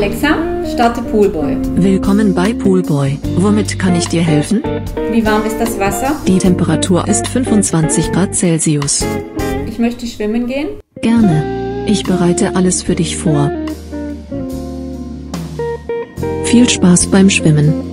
Alexa, starte Poolboy. Willkommen bei Poolboy. Womit kann ich dir helfen? Wie warm ist das Wasser? Die Temperatur ist 25 Grad Celsius. Ich möchte schwimmen gehen. Gerne. Ich bereite alles für dich vor. Viel Spaß beim Schwimmen.